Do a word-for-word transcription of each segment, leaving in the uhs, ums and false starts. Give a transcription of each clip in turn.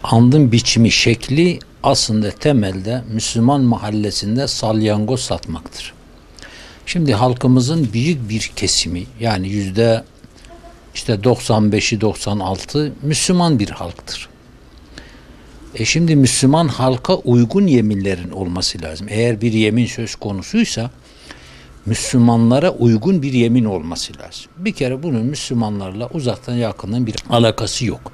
Andın biçimi, şekli aslında temelde Müslüman mahallesinde salyangoz satmaktır. Şimdi halkımızın büyük bir kesimi, yani yüzde işte doksan beşi doksan altı Müslüman bir halktır. E şimdi Müslüman halka uygun yeminlerin olması lazım. Eğer bir yemin söz konusuysa Müslümanlara uygun bir yemin olması lazım. Bir kere bunun Müslümanlarla uzaktan yakından bir alakası yok.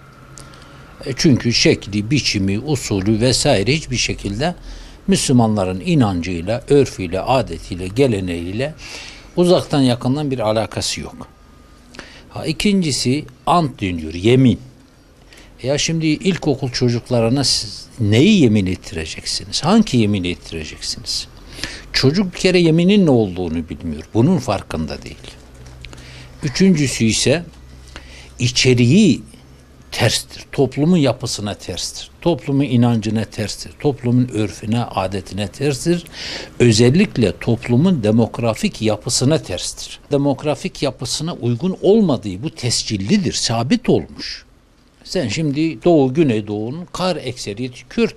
E çünkü şekli, biçimi, usulü vesaire hiçbir şekilde Müslümanların inancıyla, örfüyle, adetiyle, geleneğiyle uzaktan yakından bir alakası yok. Ha, ikincisi ant deniyor, yemin. Ya şimdi ilkokul çocuklarına siz neyi yemin ettireceksiniz? Hangi yemin ettireceksiniz? Çocuk bir kere yeminin ne olduğunu bilmiyor. Bunun farkında değil. Üçüncüsü ise içeriği terstir. Toplumun yapısına terstir. Toplumun inancına terstir. Toplumun örfüne, adetine terstir. Özellikle toplumun demografik yapısına terstir. Demografik yapısına uygun olmadığı bu tescillidir, sabit olmuş. Sen şimdi Doğu, Güneydoğu'nun kar ekseriyeti Kürt.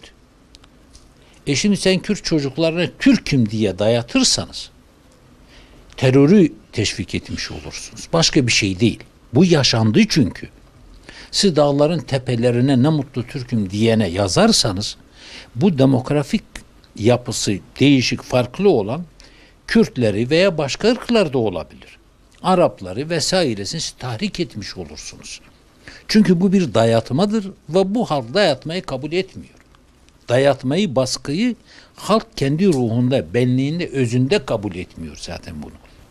E şimdi sen Kürt çocuklarına Türk'üm diye dayatırsanız terörü teşvik etmiş olursunuz. Başka bir şey değil. Bu yaşandı çünkü. Siz dağların tepelerine ne mutlu Türk'üm diyene yazarsanız bu demografik yapısı değişik, farklı olan Kürtleri veya başka ırklar da olabilir. Arapları vesairesini siz tahrik etmiş olursunuz. Çünkü bu bir dayatmadır ve bu halk dayatmayı kabul etmiyor. Dayatmayı, baskıyı halk kendi ruhunda, benliğinde, özünde kabul etmiyor zaten bunu.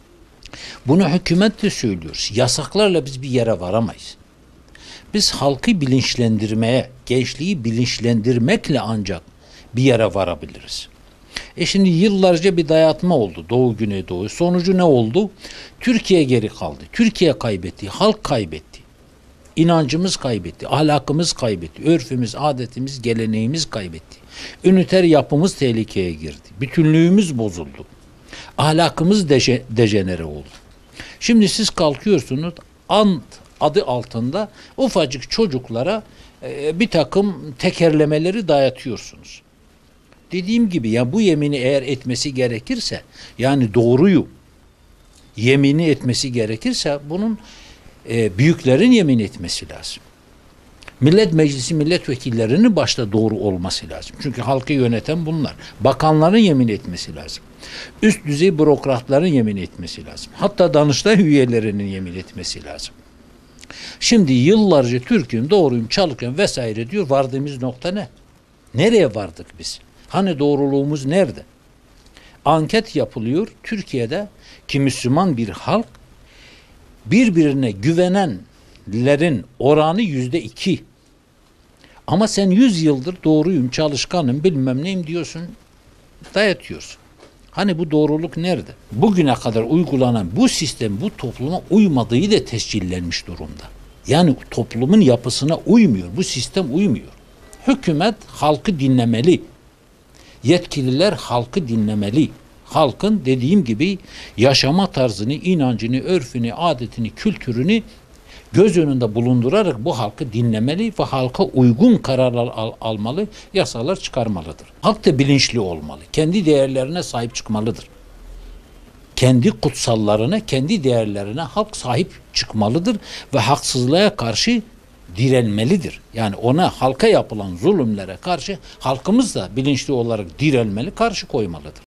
Bunu hükümet de söylüyor. Yasaklarla biz bir yere varamayız. Biz halkı bilinçlendirmeye, gençliği bilinçlendirmekle ancak bir yere varabiliriz. E şimdi yıllarca bir dayatma oldu Doğu Güneydoğu. Sonucu ne oldu? Türkiye geri kaldı. Türkiye kaybetti, halk kaybetti. İnancımız kaybetti, ahlakımız kaybetti, örfümüz, adetimiz, geleneğimiz kaybetti. Üniter yapımız tehlikeye girdi. Bütünlüğümüz bozuldu. Ahlakımız deje, dejenere oldu. Şimdi siz kalkıyorsunuz, ant adı altında ufacık çocuklara e, bir takım tekerlemeleri dayatıyorsunuz. Dediğim gibi ya bu yemini eğer etmesi gerekirse, yani doğruyu yemini etmesi gerekirse bunun e, büyüklerin yemin etmesi lazım. Millet Meclisi milletvekillerinin başta doğru olması lazım. Çünkü halkı yöneten bunlar. Bakanların yemin etmesi lazım. Üst düzey bürokratların yemin etmesi lazım. Hatta Danıştay üyelerinin yemin etmesi lazım. Şimdi yıllarca Türk'üm, doğruyum, çalışıyorum vesaire diyor. Vardığımız nokta ne? Nereye vardık biz? Hani doğruluğumuz nerede? Anket yapılıyor. Türkiye'de ki Müslüman bir halk birbirine güvenenlerin oranı yüzde iki. Ama sen yüz yıldır doğruyum, çalışkanım, bilmem neyim diyorsun, dayatıyorsun. Hani bu doğruluk nerede? Bugüne kadar uygulanan bu sistem bu topluma uymadığı da tescillenmiş durumda. Yani toplumun yapısına uymuyor. Bu sistem uymuyor. Hükümet halkı dinlemeli. Yetkililer halkı dinlemeli. Halkın dediğim gibi yaşama tarzını, inancını, örfünü, adetini, kültürünü göz önünde bulundurarak bu halkı dinlemeli ve halka uygun kararlar al almalı, yasalar çıkarmalıdır. Halk da bilinçli olmalı. Kendi değerlerine sahip çıkmalıdır. Kendi kutsallarına, kendi değerlerine halk sahip çıkmalıdır ve haksızlığa karşı direnmelidir. Yani ona, halka yapılan zulümlere karşı halkımız da bilinçli olarak direnmeli, karşı koymalıdır.